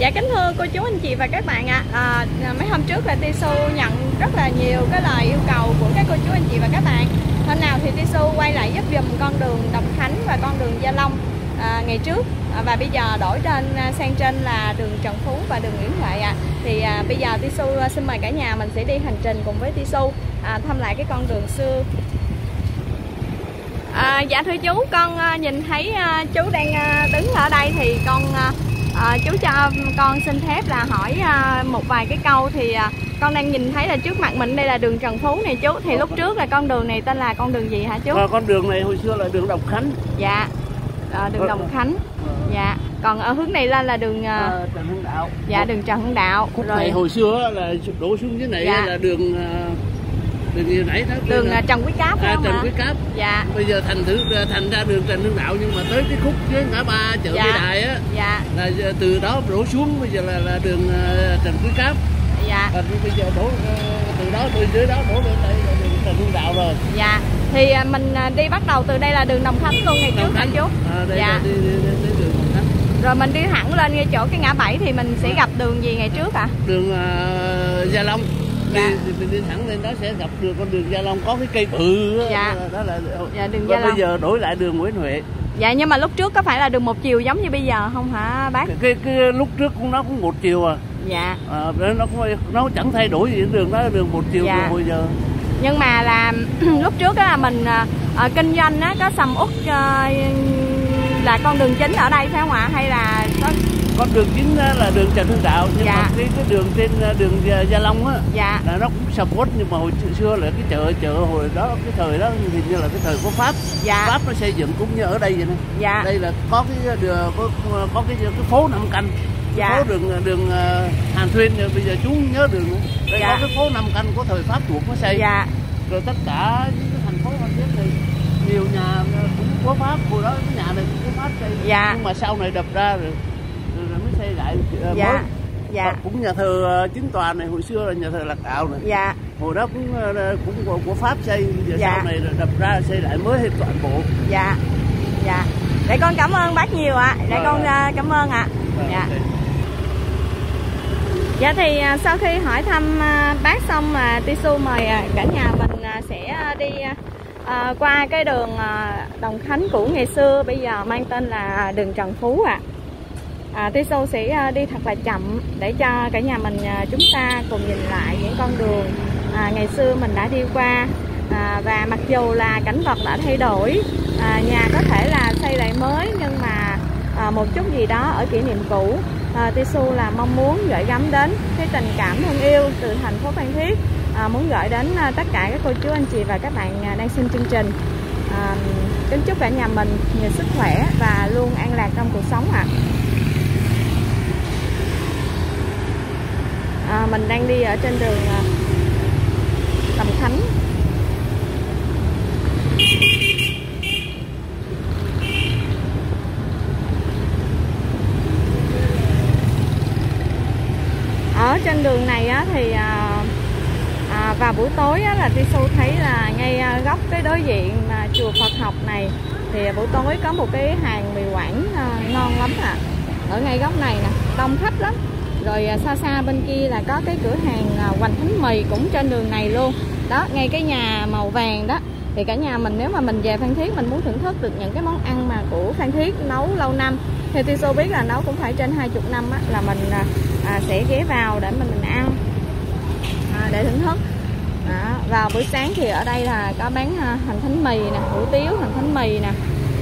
Dạ kính thưa cô chú anh chị và các bạn ạ, mấy hôm trước là Tisu nhận rất là nhiều cái lời yêu cầu của các cô chú anh chị và các bạn. Hôm nào thì Tisu quay lại giúp dùm con đường Đồng Khánh và con đường Gia Long ngày trước, và bây giờ đổi sang trên là đường Trần Phú và đường Nguyễn Huệ ạ. Thì bây giờ Tisu xin mời cả nhà mình sẽ đi hành trình cùng với Tisu thăm lại cái con đường xưa. Dạ thưa chú, con nhìn thấy chú đang đứng ở đây thì con chú cho con xin phép là hỏi một vài cái câu. Thì con đang nhìn thấy là trước mặt mình đây là đường Trần Phú này chú. Thì lúc trước là con đường này tên là con đường gì hả chú? Con đường này hồi xưa là đường Đồng Khánh. Dạ, đường Đồng Khánh. Dạ, còn ở hướng này lên là đường Trần Hưng Đạo. Dạ, đường Trần Hưng Đạo. Khúc này hồi xưa là đổ xuống dưới này là đường gì nãy đó, đường Trần Quý Cáp phải không Trần ạ? Quý Cáp. Dạ. Bây giờ thành ra đường Trần Hưng Đạo, nhưng mà tới cái khúc dưới ngã ba chợ Bê Đài á, là từ đó đổ xuống bây giờ là đường Trần Quý Cáp. Dạ. Và bây giờ đổ từ đó dưới đó đổ lên đây là đường Trần Hưng Đạo rồi. Dạ. Thì mình đi bắt đầu từ đây là đường Đồng Khánh luôn ngày trước hả chú? Đây là đi đường Đồng Khánh. Rồi mình đi thẳng lên ngay chỗ cái ngã 7 thì mình sẽ gặp đường gì ngày trước ạ? Đường Gia Long. Đi thẳng lên đó sẽ gặp được con đường Gia Long, có cái cây bự đó là đường Gia Long. Bây giờ đổi lại đường Nguyễn Huệ. Dạ, nhưng mà lúc trước có phải là đường một chiều giống như bây giờ không hả bác? Cái lúc trước nó cũng một chiều à. Dạ. Nó chẳng thay đổi gì, đường đó là đường một chiều từ hồi giờ. Nhưng mà là lúc trước á mình kinh doanh á có sầm uất là con đường chính ở đây phải không ạ? Hay là con đường chính là đường Trần Hưng Đạo, nhưng mà cái đường trên đường Gia Long á là nó cũng sầm uất, nhưng mà hồi xưa là cái chợ hồi đó, cái thời đó hình như là cái thời của Pháp. Pháp nó xây dựng cũng như ở đây vậy nè. Đây là có cái đường, có cái phố Năm Canh. Phố đường Hàn Thuyên, bây giờ chú nhớ đường luôn. Đây có cái phố Năm Canh của thời Pháp thuộc nó xây. Rồi tất cả những cái thành phố Phan Thiết này nhiều nhà cũng có Pháp, hồi đó cái nhà này cũng có Pháp xây. Nhưng mà sau này đập ra rồi mới xây lại mới. Cũng nhà thờ Chính Tòa này hồi xưa là nhà thờ Lạc Đạo này. Hồi đó cũng của Pháp xây, bây giờ sau này đập ra xây lại mới hết toàn bộ. Để con cảm ơn bác nhiều ạ. Để con cảm ơn ạ. Dạ thì sau khi hỏi thăm bác xong mà Tisu mời cả nhà mình sẽ đi qua cái đường Đồng Khánh cũ ngày xưa, bây giờ mang tên là đường Trần Phú ạ. Tisu sẽ đi thật là chậm để cho cả nhà mình chúng ta cùng nhìn lại những con đường ngày xưa mình đã đi qua. Và mặc dù là cảnh vật đã thay đổi, nhà có thể là xây lại mới, nhưng mà một chút gì đó ở kỷ niệm cũ, Tisu là mong muốn gửi gắm đến cái tình cảm thân yêu từ thành phố Phan Thiết, muốn gửi đến tất cả các cô chú anh chị và các bạn đang xem chương trình. Kính chúc cả nhà mình nhiều sức khỏe và luôn an lạc trong cuộc sống ạ. Mình đang đi ở trên đường Đồng Khánh. Ở trên đường này á, thì vào buổi tối á, là Tisu thấy là ngay góc cái đối diện chùa Phật học này thì buổi tối có một cái hàng mì Quảng ngon lắm ạ. Ở ngay góc này nè, đông khách lắm. Rồi xa xa bên kia là có cái cửa hàng Hoành Thánh Mì cũng trên đường này luôn. Đó, ngay cái nhà màu vàng đó. Thì cả nhà mình nếu mà mình về Phan Thiết mình muốn thưởng thức được những cái món ăn mà của Phan Thiết nấu lâu năm, thì Tisu biết là nấu cũng phải trên 20 năm á, là mình sẽ ghé vào để mình ăn để thưởng thức. Vào buổi sáng thì ở đây là có bán hành thánh mì nè, hủ tiếu, hành thánh mì nè.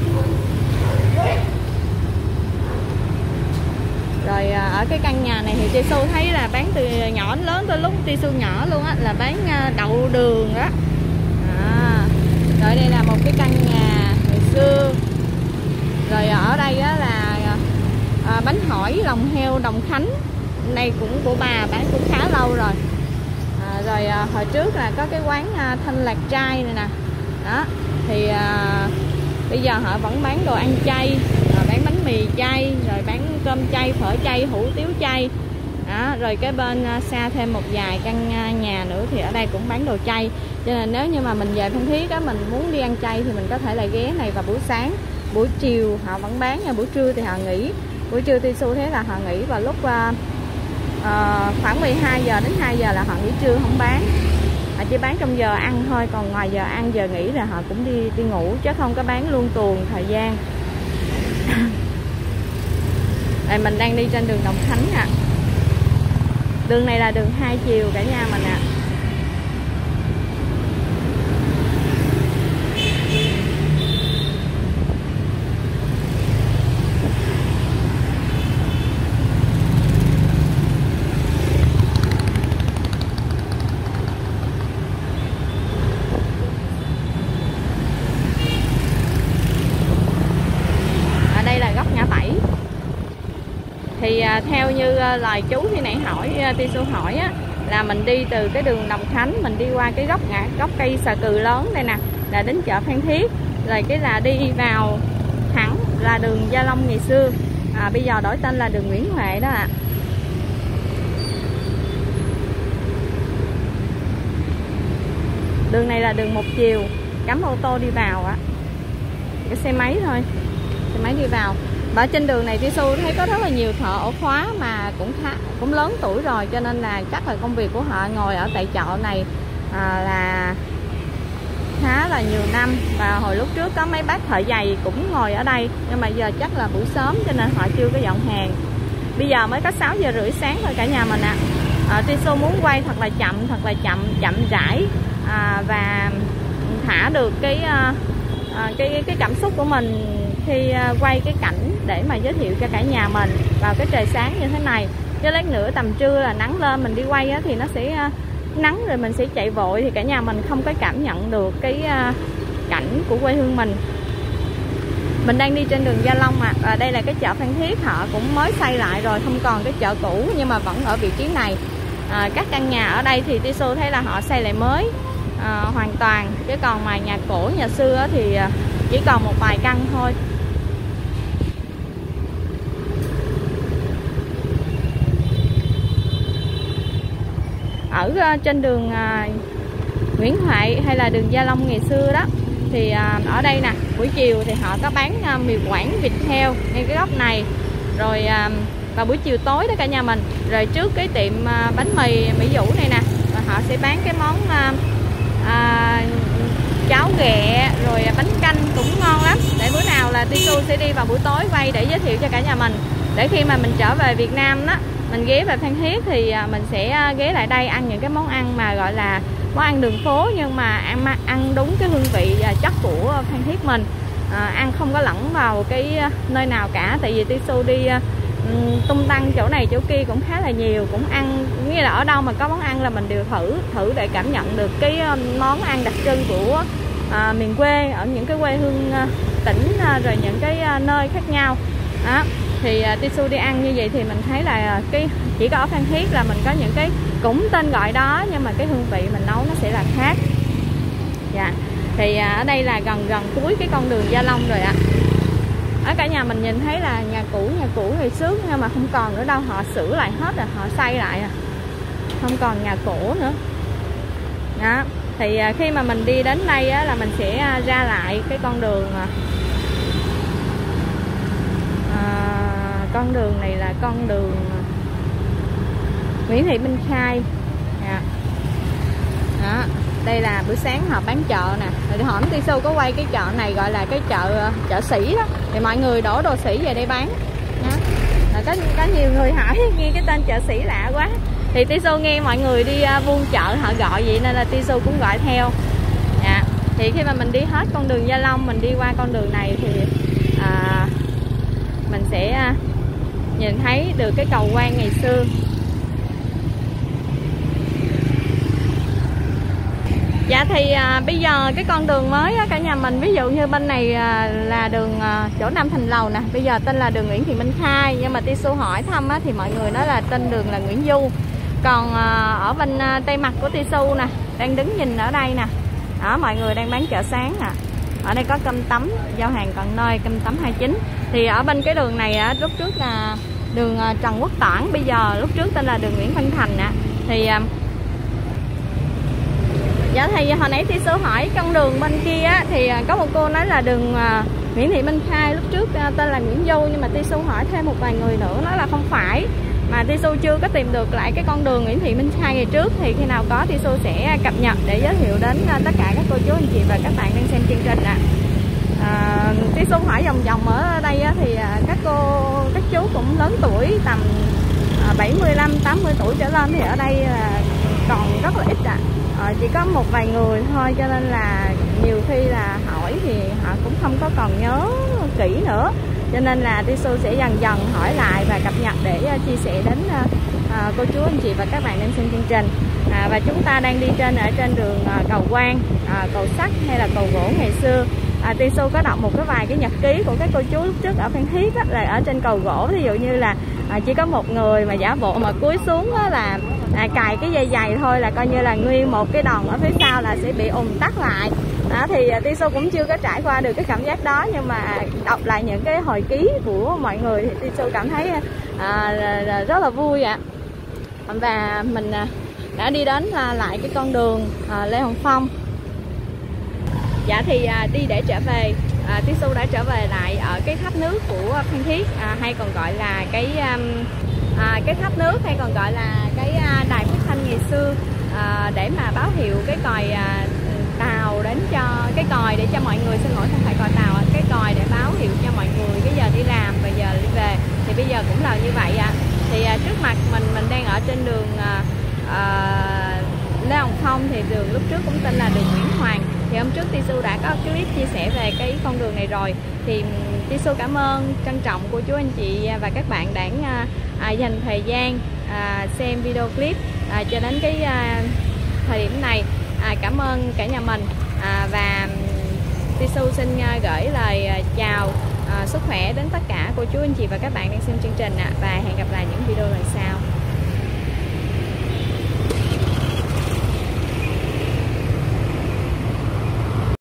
Rồi ở cái căn nhà này thì Tisu thấy là bán từ nhỏ đến lớn, tới lúc Tisu nhỏ luôn á, là bán đậu đường đó. Rồi đây là một cái căn nhà hồi xưa. Rồi ở đây á là bánh hỏi lòng heo Đồng Khánh, này cũng của bà bán cũng khá lâu rồi. Rồi hồi trước là có cái quán Thanh Lạc Trai này nè. Đó thì bây giờ họ vẫn bán đồ ăn chay, bán bánh mì chay, rồi bán cơm chay, phở chay, hủ tiếu chay. Đó, rồi cái bên xa thêm một vài căn nhà nữa thì ở đây cũng bán đồ chay. Cho nên nếu như mà mình về Phan Thiết á, mình muốn đi ăn chay thì mình có thể là ghé này vào buổi sáng. Buổi chiều họ vẫn bán, nhưng buổi trưa thì họ nghỉ. Buổi trưa Tisu thấy là họ nghỉ vào lúc khoảng 12 giờ đến 2 giờ là họ nghỉ trưa không bán. Họ chỉ bán trong giờ ăn thôi, còn ngoài giờ ăn giờ nghỉ là họ cũng đi ngủ chứ không có bán luôn tuồng thời gian. Đây mình đang đi trên đường Đồng Khánh nè. Đường này là đường 2 chiều cả nhà mình ạ. Thì theo như lời chú khi nãy hỏi, Tisu hỏi á, là mình đi từ cái đường Đồng Khánh, mình đi qua cái gốc cây xà cừ lớn đây nè, là đến chợ Phan Thiết, rồi cái là đi vào thẳng là đường Gia Long ngày xưa, bây giờ đổi tên là đường Nguyễn Huệ đó ạ. Đường này là đường một chiều, cấm ô tô đi vào á, cái xe máy thôi, xe máy đi vào. Ở trên đường này Tisu thấy có rất là nhiều thợ ổ khóa mà cũng lớn tuổi rồi, cho nên là chắc là công việc của họ ngồi ở tại chợ này là khá là nhiều năm. Và hồi lúc trước có mấy bác thợ giày cũng ngồi ở đây, nhưng mà giờ chắc là buổi sớm cho nên họ chưa có dọn hàng. Bây giờ mới có 6 giờ rưỡi sáng thôi cả nhà mình ạ. Tisu muốn quay thật là chậm rãi và thả được cái cảm xúc của mình khi quay cái cảnh để mà giới thiệu cho cả nhà mình vào cái trời sáng như thế này. Chứ lát nữa tầm trưa là nắng lên mình đi quay á, thì nó sẽ nắng rồi mình sẽ chạy vội thì cả nhà mình không có cảm nhận được cái cảnh của quê hương mình. Mình đang đi trên đường Gia Long và đây là cái chợ Phan Thiết, họ cũng mới xây lại rồi, không còn cái chợ cũ nhưng mà vẫn ở vị trí này. Các căn nhà ở đây thì Tisu thấy là họ xây lại mới hoàn toàn, chứ còn mà nhà cổ nhà xưa thì chỉ còn một vài căn thôi. Ở trên đường Nguyễn Huệ hay là đường Gia Long ngày xưa đó thì ở đây nè, buổi chiều thì họ có bán mì Quảng vịt heo ngay cái góc này, rồi vào buổi chiều tối đó cả nhà mình. Rồi trước cái tiệm bánh mì Mỹ Vũ này nè, họ sẽ bán cái món cháo ghẹ rồi bánh canh cũng ngon lắm. Để bữa nào là Tisu sẽ đi vào buổi tối quay để giới thiệu cho cả nhà mình, để khi mà mình trở về Việt Nam đó, mình ghé về Phan Thiết thì mình sẽ ghé lại đây ăn những cái món ăn mà gọi là món ăn đường phố, nhưng mà ăn đúng cái hương vị chất của Phan Thiết mình, ăn không có lẫn vào cái nơi nào cả. Tại vì Tisu đi tung tăng chỗ này chỗ kia cũng khá là nhiều, cũng ăn, nghĩa là ở đâu mà có món ăn là mình đều thử để cảm nhận được cái món ăn đặc trưng của miền quê, ở những cái quê hương tỉnh rồi những cái nơi khác nhau đó. Thì Tisu đi ăn như vậy thì mình thấy là chỉ có ở Phan Thiết là mình có những cái cũng tên gọi đó, nhưng mà cái hương vị mình nấu nó sẽ là khác. Dạ. Thì ở đây là gần cuối cái con đường Gia Long rồi ạ. Ở cả nhà mình nhìn thấy là nhà cũ ngày trước, nhưng mà không còn nữa đâu, họ sửa lại hết rồi, họ xây lại không còn nhà cũ nữa đó. Thì khi mà mình đi đến đây á, là mình sẽ ra lại cái con đường này là con đường Nguyễn Thị Minh Khai đó. Đây là buổi sáng họ bán chợ nè. Rồi hỏi Tisu có quay cái chợ này gọi là cái chợ sĩ đó, thì mọi người đổ đồ sĩ về đây bán đó. Có nhiều người hỏi nghe cái tên chợ sĩ lạ quá, thì Tisu nghe mọi người đi buôn chợ họ gọi vậy nên là Tisu cũng gọi theo. Dạ. Thì khi mà mình đi hết con đường Gia Long, mình đi qua con đường này thì mình sẽ nhìn thấy được cái cầu quan ngày xưa. Dạ thì bây giờ cái con đường mới á, cả nhà mình, ví dụ như bên này là đường chỗ Nam Thành Lầu nè, bây giờ tên là đường Nguyễn Thị Minh Khai, nhưng mà Tisu hỏi thăm á, thì mọi người nói là tên đường là Nguyễn Du. Còn ở bên tây mặt của Tisu nè, đang đứng nhìn ở đây nè, đó, mọi người đang bán chợ sáng nè. Ở đây có cơm tấm, giao hàng tận nơi, cơm tấm 29. Thì ở bên cái đường này á, lúc trước là đường Trần Quốc Toản, bây giờ lúc trước tên là đường Nguyễn Văn Thành nè. Thì dạ thì hồi nãy Tisu hỏi con đường bên kia á, thì có một cô nói là đường Nguyễn Thị Minh Khai lúc trước tên là Nguyễn Du, nhưng mà Tisu hỏi thêm một vài người nữa nói là không phải, mà Tisu chưa có tìm được lại cái con đường Nguyễn Thị Minh Khai ngày trước. Thì khi nào có Tisu sẽ cập nhật để giới thiệu đến tất cả các cô chú anh chị và các bạn đang xem chương trình ạ. Tisu hỏi vòng vòng ở đây thì các chú cũng lớn tuổi, tầm 75-80 tuổi trở lên, thì ở đây còn rất là ít ạ. Chỉ có một vài người thôi, cho nên là nhiều khi là hỏi thì họ cũng không có còn nhớ kỹ nữa, cho nên là Tisu sẽ dần dần hỏi lại và cập nhật để chia sẻ đến cô chú anh chị và các bạn đang xem chương trình. Và chúng ta đang đi ở trên đường cầu Quan, cầu sắt hay là cầu gỗ ngày xưa. Tisu có đọc một vài cái nhật ký của các cô chú lúc trước ở Phan Thiết là ở trên cầu gỗ, ví dụ như là chỉ có một người mà giả bộ mà cúi xuống là cài cái dây giày thôi là coi như là nguyên một cái đòn ở phía sau là sẽ bị ùn tắc lại. Thì Tisu cũng chưa có trải qua được cái cảm giác đó, nhưng mà đọc lại những cái hồi ký của mọi người thì Tisu cảm thấy rất là vui ạ. Và mình đã đi đến lại cái con đường Lê Hồng Phong. Dạ thì đi để trở về, Tisu đã trở về lại ở cái tháp nước của Phan Thiết, hay còn gọi là cái tháp nước, hay còn gọi là cái đài phát thanh ngày xưa, để mà báo hiệu cái còi tàu đến cho cái còi để cho mọi người, xin lỗi không phải còi tàu, cái còi để báo hiệu cho mọi người cái giờ đi làm và giờ đi về. Thì bây giờ cũng là như vậy ạ. Thì trước mặt mình đang ở trên đường Lê Hồng Phong, thì đường lúc trước cũng tên là đường Nguyễn Hoàng. Thì hôm trước Tisu đã có clip chia sẻ về cái con đường này rồi. Thì Tisu cảm ơn trân trọng của chú anh chị và các bạn đã dành thời gian xem video clip cho đến cái thời điểm này. Cảm ơn cả nhà mình, và Tisu xin gửi lời chào sức khỏe đến tất cả cô chú anh chị và các bạn đang xem chương trình và hẹn gặp lại những video lần sau.